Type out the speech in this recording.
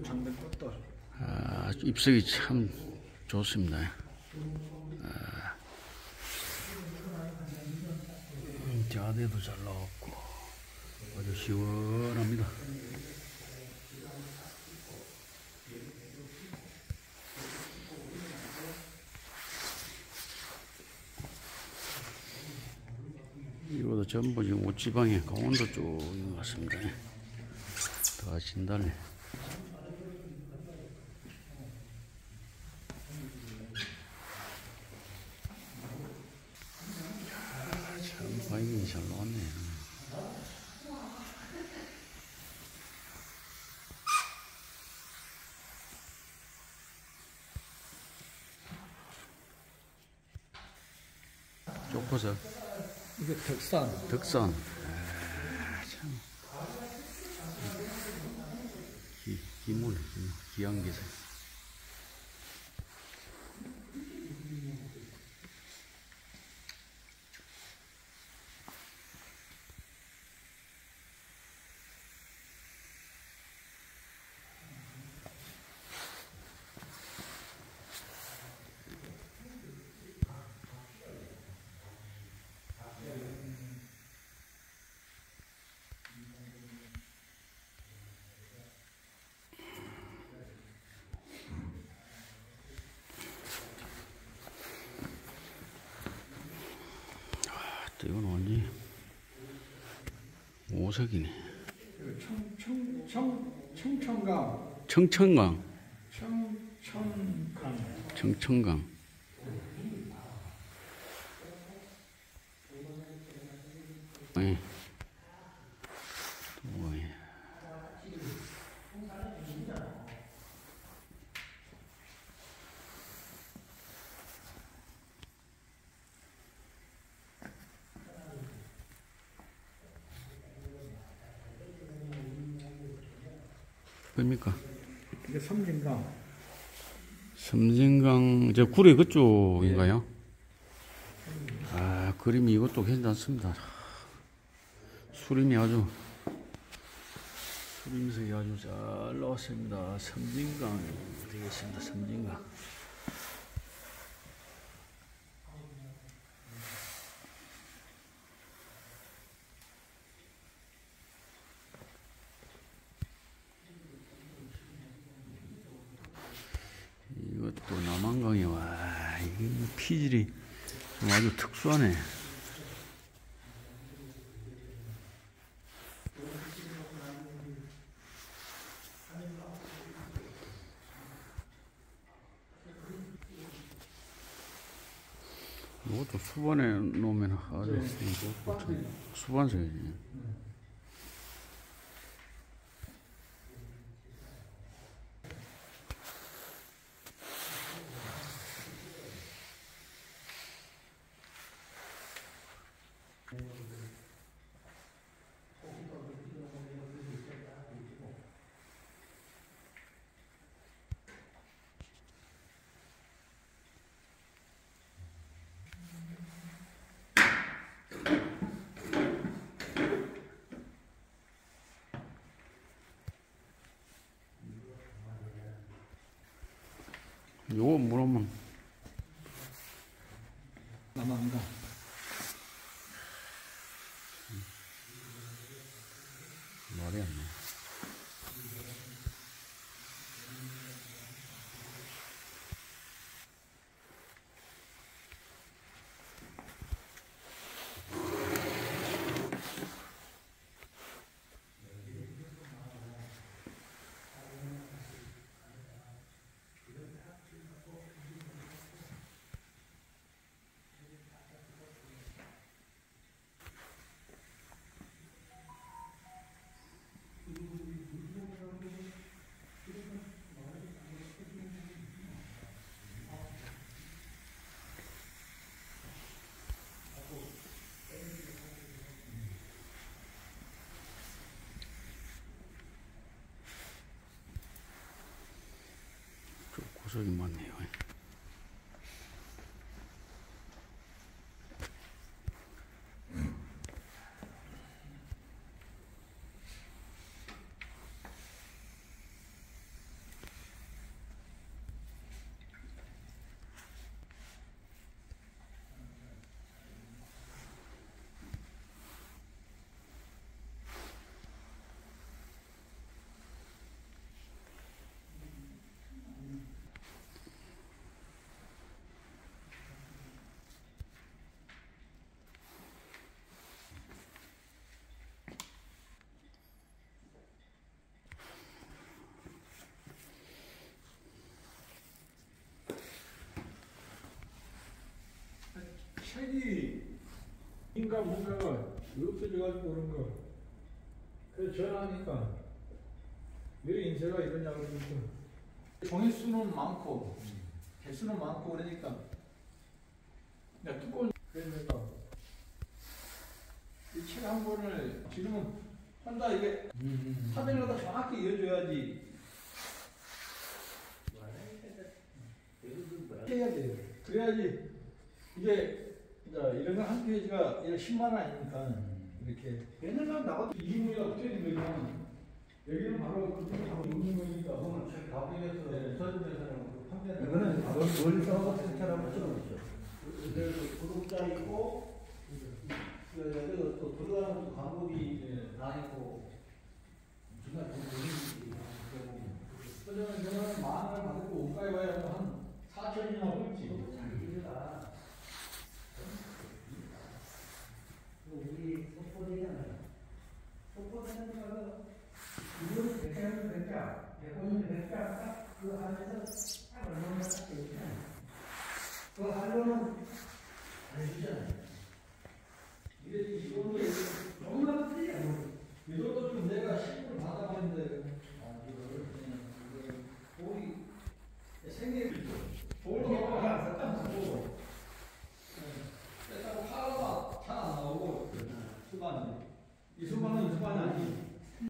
장대 것도. 아, 입석이 참 좋습니다. 자대도 잘 나왔고 아주 시원합니다. 이것도 전부 지금 옷지방에 강원도 쪽인 것 같습니다. 다 진달래. 참 바이킹이 잘 나왔네요. 쪼코석. 이게 덕산. 덕산. 참. 기물, 기양기색. 이건 완전히 오색이네. 청천강. 청천강. 청천강. 청천강. 네. 뭡니까? 이게 섬진강. 섬진강, 저 구례 그쪽인가요? 아, 그림이 이것도 괜찮습니다. 수림이 아주, 수림색이 아주 잘 나왔습니다. 섬진강 되겠습니다. 섬진강. 이것도 남한강이, 와, 이게 피질이 아주 특수하네. 이것도 수반에 놓으면 아주 수반색이지. 요거 물으면 남한강. 말이 안 나. 구석이 많네요. 내가 뭔가가 없어져가지고 그런 거. 그래서 전화하니까 왜 인쇄가 이러냐고 그러니까 종이수는 많고 개수는 많고 그러니까 내가 두꺼운 그러니까 이 책 한 권을 지금은 혼자 이게 사진마다 정확히 이어줘야지 해야 돼요. 그래야지 이게 이런 거 한 페이지가 10만 원 아니니까 이렇게 옛날에 나가도 이무늬가 붙어있는 거지만 여기는 바로 그쪽이 바로 있는 거니까 오늘 책 가격에서 서점에서는 판매를 이거는 멀리서 세차라고 붙여놓죠. 그래서 구독자 있고 또 들어가는 광고비 다 있고 정말 돈 벌리는 그러면 저는 만 원을 받고 옷가에 와야 한 4천이나 벌지. 우리 속보되잖아요. 속보되는 거는 이거는 대체하면 된다. 100원이면 된다. 딱그 안에서 딱 얼마나 딱 되잖아요. 그 한로는 안 해주잖아요. 이거는 너무나도 틀려. 이것도 좀 내가 신고를 받아봤는데